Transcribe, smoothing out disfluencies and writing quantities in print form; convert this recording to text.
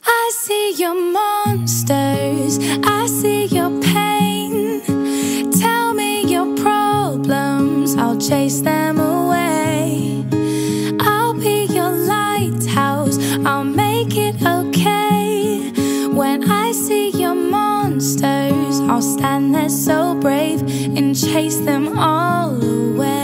I see your monsters, I see your pain. Tell me your problems, I'll chase them away. I'll be your lighthouse, I'll make it okay. When I see your monsters, I'll stand there so brave and chase them all away.